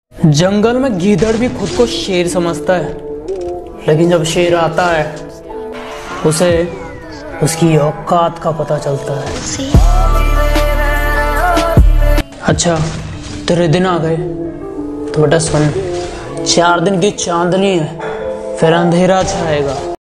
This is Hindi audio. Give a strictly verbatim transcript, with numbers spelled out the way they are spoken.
जंगल में गीदड़ भी खुद को शेर समझता है, लेकिन जब शेर आता है उसे उसकी औकात का पता चलता है। अच्छा तेरे दिन आ गए तो बेटा सुन, चार दिन की चांदनी है फिर अंधेरा छाएगा।